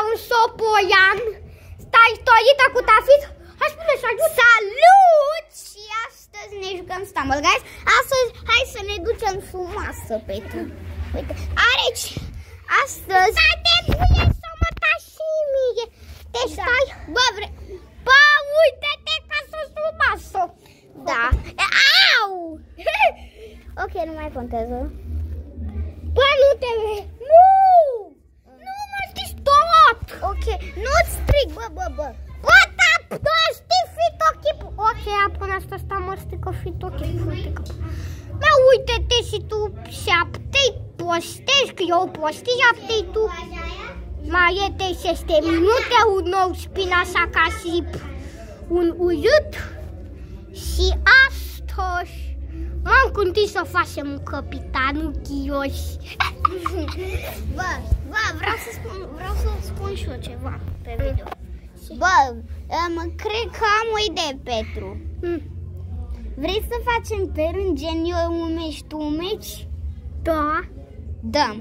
un sopoian. Stai, Torita cu Tafit. Hai spune salut. Salut! Și astăzi ne jucăm Stumble Guys. Astăzi, hai să ne ducem frumoasă, Petru. Uite, astăzi... Da, te pune să mă tași și mie. Deci stai. Bă, Bă, uite-te că sunt frumoasă. Da. Au! Ok, nu mai contează. Bă, nu te vei. Nu! Nu mă știi tot. Ok, nu-ți strig, bă. Bă, știi fitochipul. Ok, până asta mă strică fitochipul. Bă, uite-te și tu și aptei postezi, că eu postez și aptei tu. Mai e 6 minute, un nou spin așa ca și un urât. Și astăzi m-am gândit să facem un capitanul Chioș. Bă, vreau să spun și eu ceva pe video. Bă, cred că am o idee, Petru. Vrei să facem pe rând gen eu umești, tu umeci? Da. Da.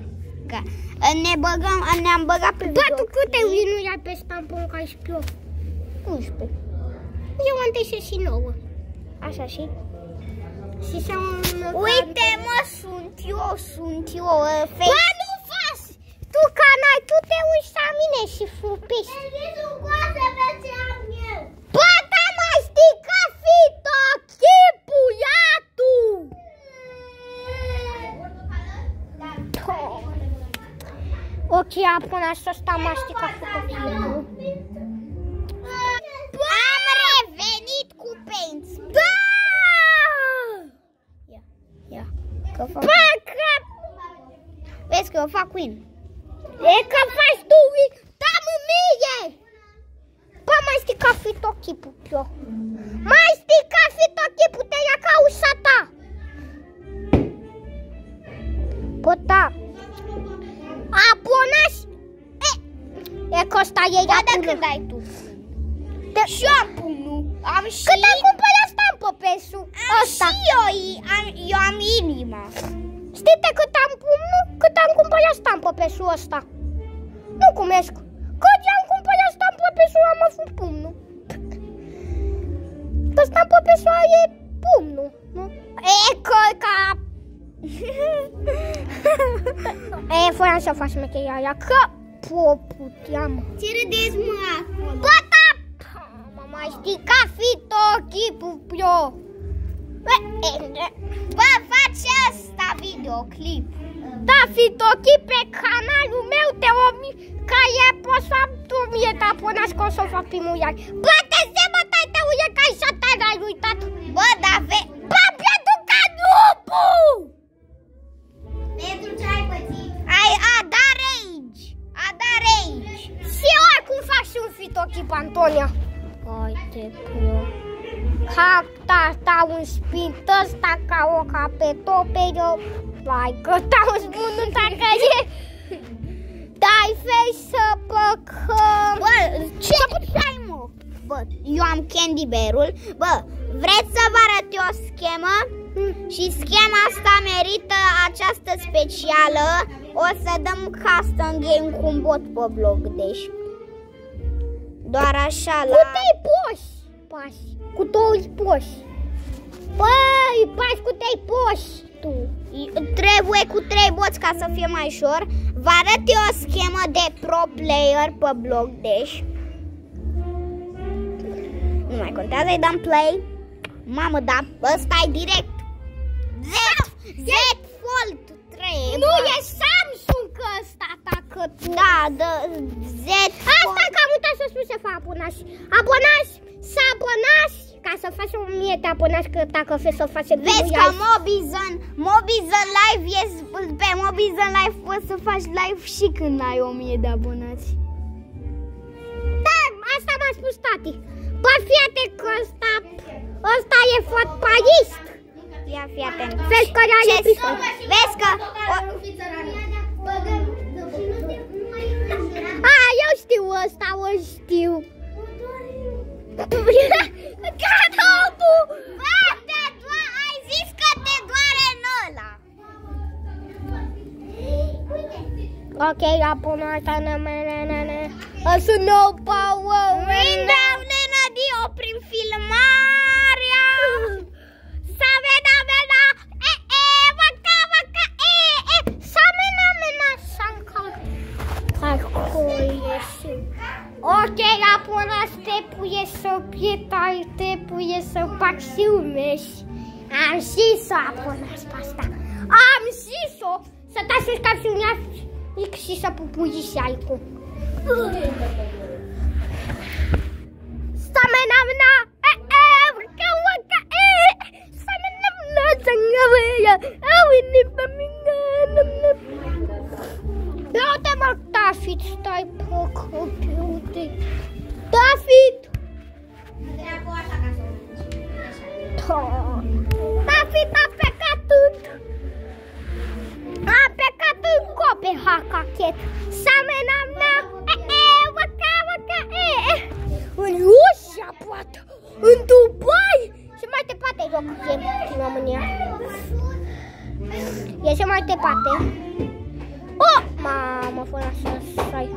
Ne-am băgat pe video. Bă, tu câte winuri ai pe stampon ca și pe eu? 11. Eu am 39. Așa și? Și Uite, mă, sunt eu. Bă, nu faci! Tu ca n-ai, tu te uiți la mine și fupiști. Bă, da, mă, știi că fitochipul, ia tu! Ok, până așa stăm aștii ca fitochipul. Am revenit cu Paints. Da! Ia. Că fac... Bă, că... Vezi că eu fac win. E că faci tu win. Da, mie! Bă, mai știi ca fitochipul, Pio. Mai știi ca fitochipul, te ia ca ușa ta. Bă, da. Abonați. E că ăsta e Ba, ea da, până. când ai tu. Și eu am pumnul. Am și... Cât am cumpărat stampă pe ăsta? Și eu am inima. Știi-te cât am pumnul? Cât am cumpărat stampă pe ăsta? Nu cumesc. Cât am cumpărat stampă pe am avut pumnul. Că stampă pe e pumnul, nu? E că ca... E, voiam să fac șmecheria aia, că puteam. Ce râdeți, mă, acolo? Bă, da! Mă mai știi ca fitochipul, Pio. Bă, faci asta videoclip. Da, fitochip pe canalul meu de 1000, ca e poți să am 1000 de abonați, că o să fac primul iar. Bă, te zebătai, te uie ca așa tare ai uitat. Bă, da, Bă, pentru că nupu! Pentru ce ai pățit? A dat rage. Și oricum fac și un fitochip, Antonia. Uite, Pio. Ta un spin ăsta ca o capetopere. Vai, că tau spunând dacă e. Dai fei să păcăm. Bă, ce ai, mă? Bă, eu am Candy Bear-ul. Bă, vreți să vă arăt o schemă? Și schema asta merită această specială. O să dăm custom game cu un bot pe blog, deci. Doar așa la... Cu 3 poși. Cu 2 poși. Băi, pași cu 3 poși. Tu. Trebuie cu 3 boți ca să fie mai ușor. Vă arăt eu o schemă de pro player pe blog, deci. Nu mai contează, îi dăm play. Mamă, da, ăsta e direct. Z Fold 3. Nu e Samsung ăsta, atacă tu. Da, Z Fold. Asta că am uitat să spun să fac abonați. Să abonați. Ca să faci 1000 de abonați, că dacă vrei să faci... Vezi că Mobizon Live pe Mobizon Live poți să faci live și când ai 1000 de abonați. Da, asta m-a spus tati. Bă, fii-ate că ăsta e fotbalist. Ia fii atent. Vezi că are pistol. Vezi că... Eu știu ăsta, o știu. Cadou! Bă, ai zis că te doare în ăla. Ok, ia până asta, Sună power. Îndeamnă Dio prin filmarea. Să veda, Ok, apunas trebuie să pietai, trebuie să fac filmești. Am zis-o, apunas pe asta. Am zis-o să te așezi ca filmeați și să pupui și aicu. Samena, uite mă, David, stai pe computer. David! David a plecat în Copenhaga, chet. Samena mea, în Rusia, poate, în Dubai și mai departe joc în România. E și mai departe. Oh, mamă, fără să stai.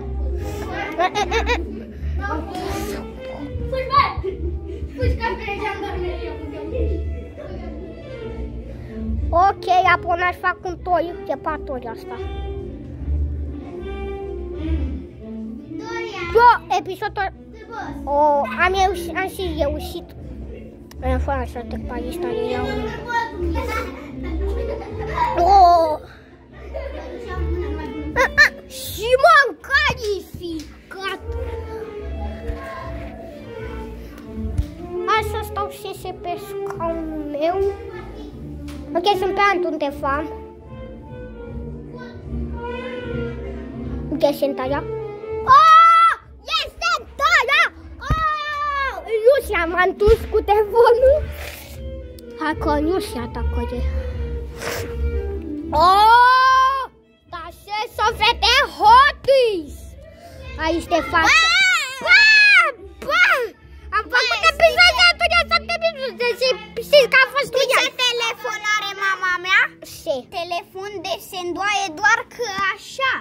Ok, apoi aș fac un toi, ce patori asta. Eu, episodul... Oh, am și reușit. Fără să trec pe lista de iau. Oh! Și m-am calificat. Hai să stau și pe scaunul meu. Ok, sunt pe undeva. Ok, sunt aia. Oh! Este aia! Oh! Nu și-am întors cu telefonul. Hai că nu și atacă de. Oh! Dar ce să vede Hotties! Aici te fac. Am făcut episodul de 7 minute și știți că a fost știi ce telefon are mama mea? Ce? Telefon de se îndoaie doar că așa.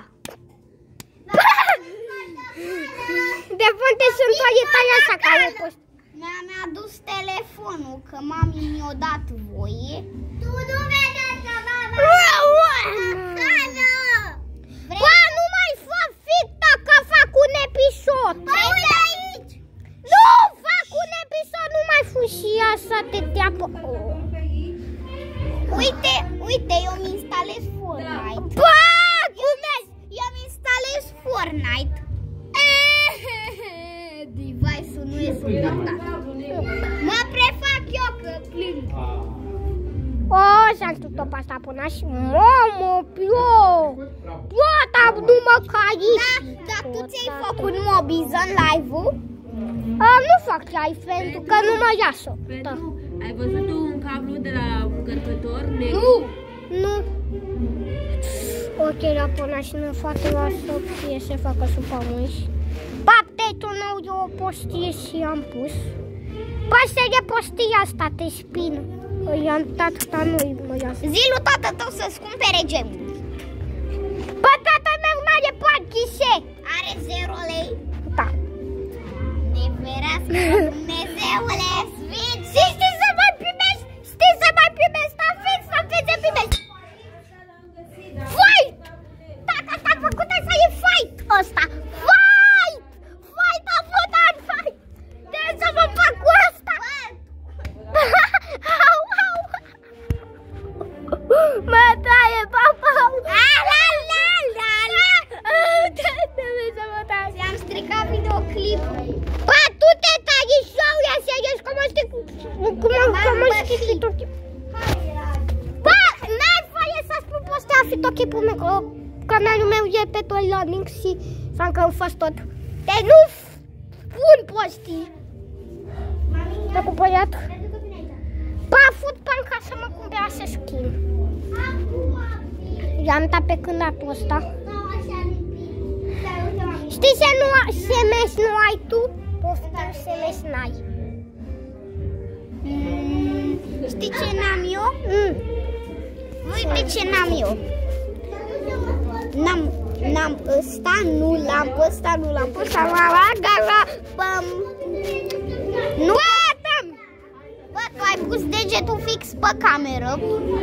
De fonte se îndoaie tare așa ca eu post. Mi-a dus telefonul, că mami mi-a dat voie. Tu nu vedeți că mama... Bă, nu mai fă fita că fac un episod. Uite aici! Nu fac un episod, nu mai fu și așa te teapă. Uite, eu îmi instalez Fortnite. Bă, Eu îmi instalez Fortnite. Device-ul nu e suportat. Mă prefac eu că plâng. O, s-a tot pe asta până și... Mamă, Piota, nu mă calific. Dar tu ți-ai făcut Mobizon live-ul? Nu fac live pentru că nu mă iasă. Ai văzut tu un cablu de la încărcător Nu. Nu. Ok, la până și nu foarte la să fie să facă supă mâși. Update-ul nou de o postie și am pus. Păi de postia asta te spină. I-am dat, dar nu-i mă iasă. Zi lui tată tău să-ți cumpere gemuri. Bă, tatăl meu n-are parchise. Are 0 lei? Da. Ne ferească Dumnezeule sfânt. Și știi să mai primești, stafețe primești. Fight! Tata s-a făcut asta, e fight ăsta. Fight! Fight a votat, fight! De să mă fac cu asta. Au, au! Mă taie, papa! Ți-am stricat videoclipul. Bă, tu te tai show, ia serios, cum mă știi fitocchipul. Bă, n-ai voie să spun postea fitocchipul meu, că canalul meu e pe tot learning și s-am că am fost tot. Deci nu pun postii. L-a cumpărat. Bă, fut bani ca să mă cumpere skin. I-am dat pe cânatul ăsta. Știi ce SMS nu ai tu? Poftim SMS n-ai. Știi ce n-am eu? Uite ce n-am eu. Ăsta nu l-am pus. Nu! Bă, tu ai pus degetul fix pe cameră.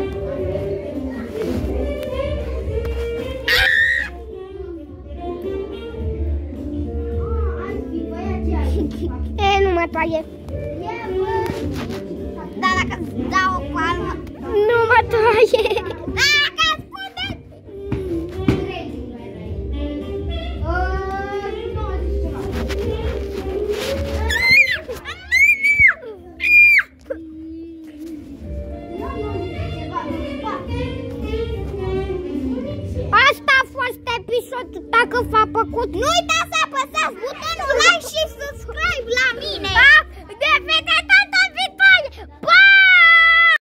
Nu mă taie. Dar dacă îți dau o palmă. Nu mă taie. Asta a fost episodul. Dacă v-a plăcut, Nu uitați să apăsați butonul like și subscribe la mine. de vedere!